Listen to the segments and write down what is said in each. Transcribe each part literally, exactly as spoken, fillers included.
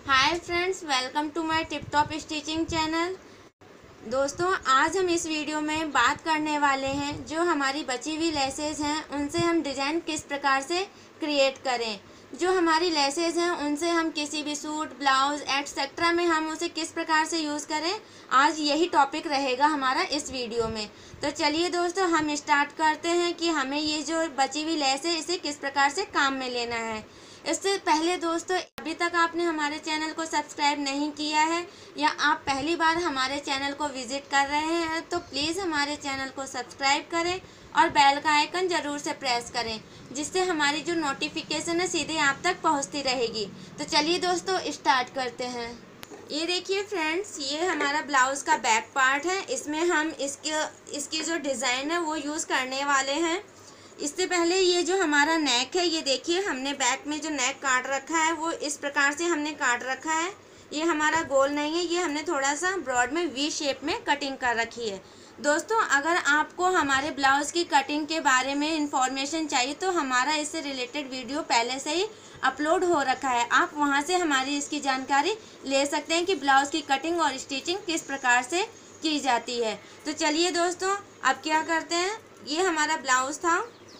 Hi friends, welcome to my tip top stitching channel. दोस्तों, आज हम इस वीडियो में बात करने वाले हैं जो हमारी बची हुई लेसेस हैं उनसे हम डिज़ाइन किस प्रकार से क्रिएट करें। जो हमारी लेसेस हैं उनसे हम किसी भी सूट, ब्लाउज एटसेट्रा में हम उसे किस प्रकार से यूज़ करें, आज यही टॉपिक रहेगा हमारा इस वीडियो में। तो चलिए दोस्तों, हम स्टार्ट करते हैं कि हमें ये जो बची हुई लेस है इसे किस प्रकार से काम में लेना है। इससे पहले दोस्तों, अभी तक आपने हमारे चैनल को सब्सक्राइब नहीं किया है या आप पहली बार हमारे चैनल को विजिट कर रहे हैं तो प्लीज़ हमारे चैनल को सब्सक्राइब करें और बेल का आइकन ज़रूर से प्रेस करें, जिससे हमारी जो नोटिफिकेशन है सीधे आप तक पहुंचती रहेगी। तो चलिए दोस्तों, स्टार्ट करते हैं। ये देखिए फ्रेंड्स, ये हमारा ब्लाउज़ का बैक पार्ट है। इसमें हम इसके इसकी जो डिज़ाइन है वो यूज़ करने वाले हैं। इससे पहले ये जो हमारा नेक है, ये देखिए हमने बैक में जो नेक काट रखा है वो इस प्रकार से हमने काट रखा है। ये हमारा गोल नहीं है, ये हमने थोड़ा सा ब्रॉड में वी शेप में कटिंग कर रखी है। दोस्तों, अगर आपको हमारे ब्लाउज़ की कटिंग के बारे में इंफॉर्मेशन चाहिए तो हमारा इससे रिलेटेड वीडियो पहले से ही अपलोड हो रखा है। आप वहां से हमारी इसकी जानकारी ले सकते हैं कि ब्लाउज़ की कटिंग और स्टिचिंग किस प्रकार से की जाती है। तो चलिए दोस्तों, अब क्या करते हैं। ये हमारा ब्लाउज़ था,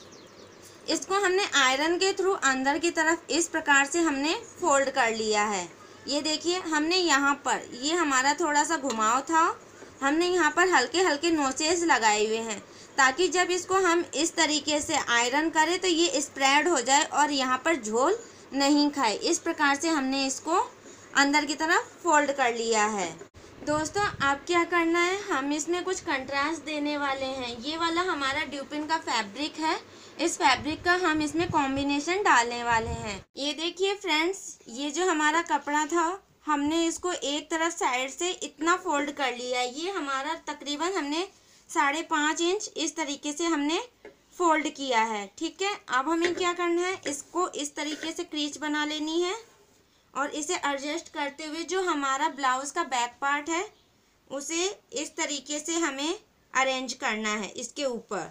इसको हमने आयरन के थ्रू अंदर की तरफ इस प्रकार से हमने फोल्ड कर लिया है। ये देखिए, हमने यहाँ पर ये हमारा थोड़ा सा घुमाव था, हमने यहाँ पर हल्के हल्के नोचेस लगाए हुए हैं ताकि जब इसको हम इस तरीके से आयरन करें तो ये स्प्रेड हो जाए और यहाँ पर झोल नहीं खाए। इस प्रकार से हमने इसको अंदर की तरफ फोल्ड कर लिया है। दोस्तों, अब क्या करना है, हम इसमें कुछ कंट्रास्ट देने वाले हैं। ये वाला हमारा ड्यूपिन का फैब्रिक है, इस फैब्रिक का हम इसमें कॉम्बिनेशन डालने वाले हैं। ये देखिए फ्रेंड्स, ये जो हमारा कपड़ा था हमने इसको एक तरफ साइड से इतना फोल्ड कर लिया है। ये हमारा तकरीबन हमने साढ़े पाँच इंच इस तरीके से हमने फोल्ड किया है। ठीक है, अब हमें क्या करना है, इसको इस तरीके से क्रीच बना लेनी है और इसे एडजस्ट करते हुए जो हमारा ब्लाउज का बैक पार्ट है उसे इस तरीके से हमें अरेंज करना है इसके ऊपर।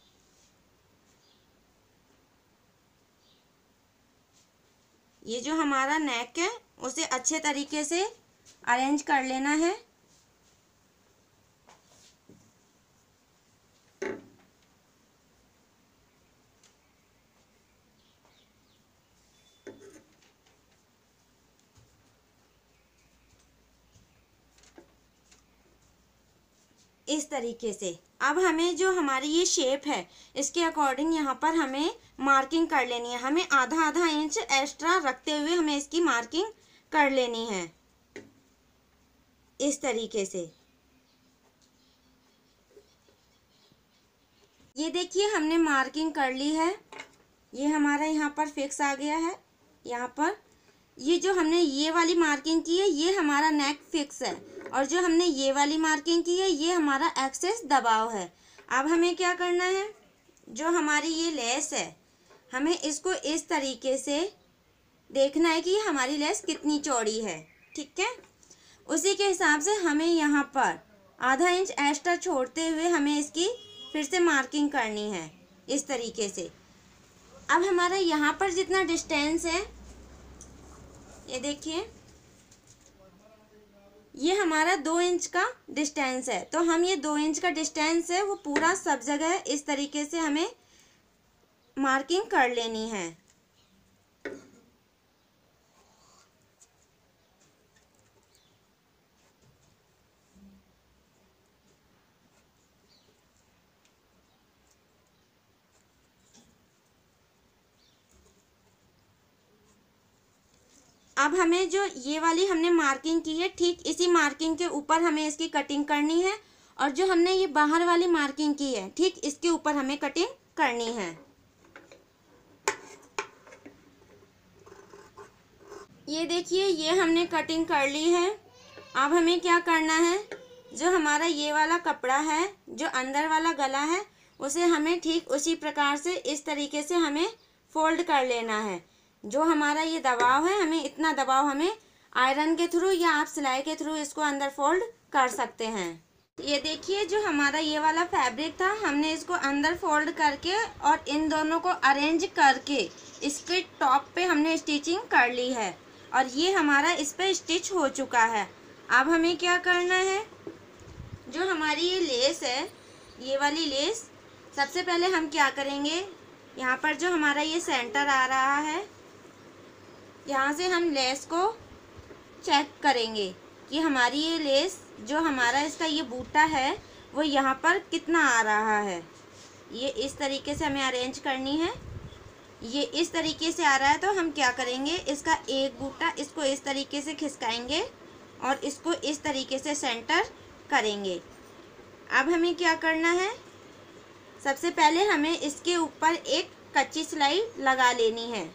ये जो हमारा नेक है उसे अच्छे तरीके से अरेंज कर लेना है। इस तरीके से अब हमें जो हमारी ये शेप है इसके अकॉर्डिंग यहाँ पर हमें मार्किंग कर लेनी है। हमें आधा आधा इंच एक्स्ट्रा रखते हुए हमें इसकी मार्किंग कर लेनी है इस तरीके से। ये देखिए, हमने मार्किंग कर ली है। ये हमारा यहाँ पर फिक्स आ गया है। यहाँ पर ये जो हमने ये वाली मार्किंग की है ये हमारा नेक फिक्स है और जो हमने ये वाली मार्किंग की है ये हमारा एक्सेस दबाव है। अब हमें क्या करना है, जो हमारी ये लेस है हमें इसको इस तरीके से देखना है कि हमारी लेस कितनी चौड़ी है। ठीक है, उसी के हिसाब से हमें यहाँ पर आधा इंच एक्स्ट्रा छोड़ते हुए हमें इसकी फिर से मार्किंग करनी है इस तरीके से। अब हमारा यहाँ पर जितना डिस्टेंस है, ये देखिए, ये हमारा दो इंच का डिस्टेंस है। तो हम ये दो इंच का डिस्टेंस है वो पूरा सब जगह इस तरीके से हमें मार्किंग कर लेनी है। अब हमें जो ये वाली हमने मार्किंग की है ठीक इसी मार्किंग के ऊपर हमें इसकी कटिंग करनी है और जो हमने ये बाहर वाली मार्किंग की है ठीक इसके ऊपर हमें कटिंग करनी है। ये देखिए, ये हमने कटिंग कर ली है। अब हमें क्या करना है, जो हमारा ये वाला कपड़ा है जो अंदर वाला गला है उसे हमें ठीक उसी प्रकार से इस तरीके से हमें फोल्ड कर लेना है। जो हमारा ये दबाव है हमें इतना दबाव हमें आयरन के थ्रू या आप सिलाई के थ्रू इसको अंदर फोल्ड कर सकते हैं। ये देखिए, जो हमारा ये वाला फैब्रिक था हमने इसको अंदर फोल्ड करके और इन दोनों को अरेंज करके इसके टॉप पे हमने स्टिचिंग कर ली है। और ये हमारा इस पर स्टिच हो चुका है। अब हमें क्या करना है, जो हमारी ये लेस है, ये वाली लेस, सबसे पहले हम क्या करेंगे, यहाँ पर जो हमारा ये सेंटर आ रहा है, यहाँ से हम लेस को चेक करेंगे कि हमारी ये लेस, जो हमारा इसका ये बूटा है, वो यहाँ पर कितना आ रहा है। ये इस तरीके से हमें अरेंज करनी है। ये इस तरीके से आ रहा है तो हम क्या करेंगे, इसका एक बूटा इसको इस तरीके से खिसकाएंगे और इसको इस तरीके से सेंटर करेंगे। अब हमें क्या करना है, सबसे पहले हमें इसके ऊपर एक कच्ची सिलाई लगा लेनी है।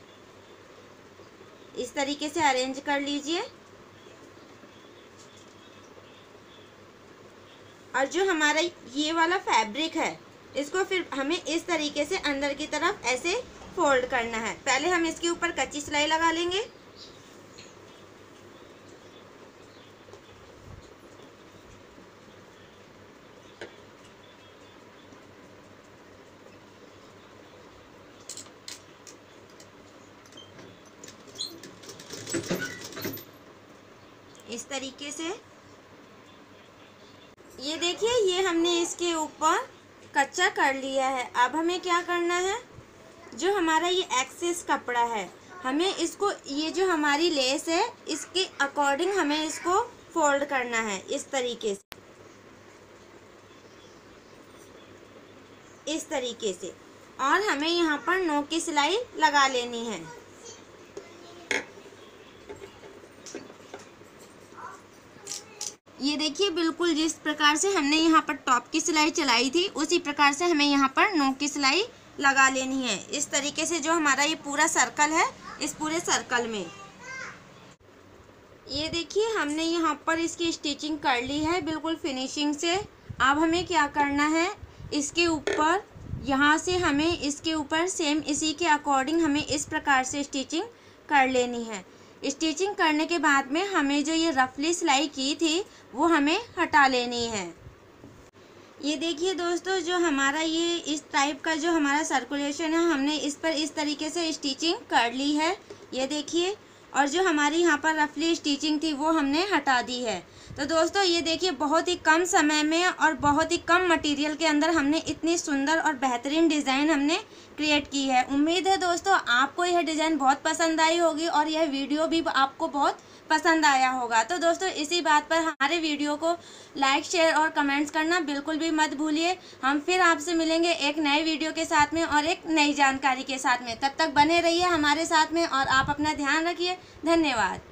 इस तरीके से अरेंज कर लीजिए। और जो हमारा ये वाला फैब्रिक है, इसको फिर हमें इस तरीके से अंदर की तरफ ऐसे फोल्ड करना है। पहले हम इसके ऊपर कच्ची सिलाई लगा लेंगे। इस तरीके से ये देखिए, ये हमने इसके ऊपर कच्चा कर लिया है। अब हमें क्या करना है, जो हमारा ये एक्सेस कपड़ा है, हमें इसको, ये जो हमारी लेस है, इसके अकॉर्डिंग हमें इसको फोल्ड करना है इस तरीके से, इस तरीके से। और हमें यहाँ पर नोक की सिलाई लगा लेनी है। ये देखिए, बिल्कुल जिस प्रकार से हमने यहाँ पर टॉप की सिलाई चलाई थी, उसी प्रकार से हमें यहाँ पर नोक की सिलाई लगा लेनी है। इस तरीके से जो हमारा ये पूरा सर्कल है, इस पूरे सर्कल में ये देखिए, हमने यहाँ पर इसकी स्टिचिंग कर ली है बिल्कुल फिनिशिंग से। अब हमें क्या करना है, इसके ऊपर, यहाँ से हमें इसके ऊपर सेम इसी के अकॉर्डिंग हमें इस प्रकार से स्टिचिंग कर लेनी है। स्टिचिंग करने के बाद में हमें जो ये रफली सिलाई की थी, वो हमें हटा लेनी है। ये देखिए दोस्तों, जो हमारा ये इस टाइप का जो हमारा सर्कुलेशन है, हमने इस पर इस तरीके से स्टिचिंग कर ली है। ये देखिए, और जो हमारी यहाँ पर रफली स्टिचिंग थी वो हमने हटा दी है। तो दोस्तों ये देखिए, बहुत ही कम समय में और बहुत ही कम मटेरियल के अंदर हमने इतनी सुंदर और बेहतरीन डिज़ाइन हमने क्रिएट की है। उम्मीद है दोस्तों आपको यह डिज़ाइन बहुत पसंद आई होगी और यह वीडियो भी आपको बहुत पसंद आया होगा। तो दोस्तों इसी बात पर हमारे वीडियो को लाइक, शेयर और कमेंट्स करना बिल्कुल भी मत भूलिए। हम फिर आपसे मिलेंगे एक नए वीडियो के साथ में और एक नई जानकारी के साथ में। तब तक बने रहिए हमारे साथ में और आप अपना ध्यान रखिए। धन्यवाद।